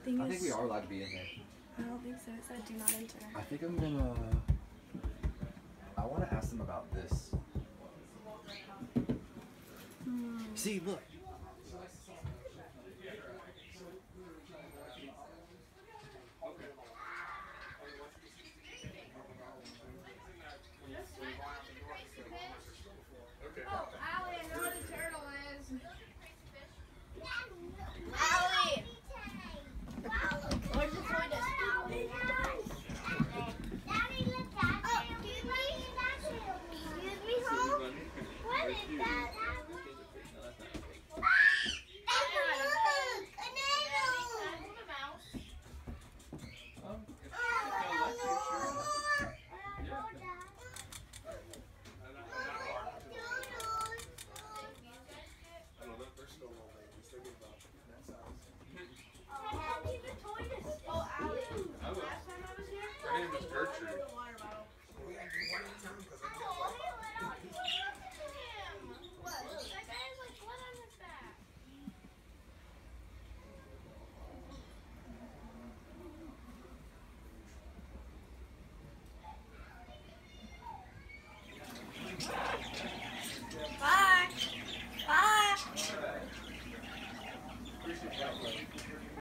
I think we are allowed to be in here. I don't think so. It said do not enter. I think I'm gonna... I want to ask them about this. See, look. Oh, Allie, I know what a turtle is. Allie! Where's the tortoise? Daddy, look at that. Excuse me, home? What is that?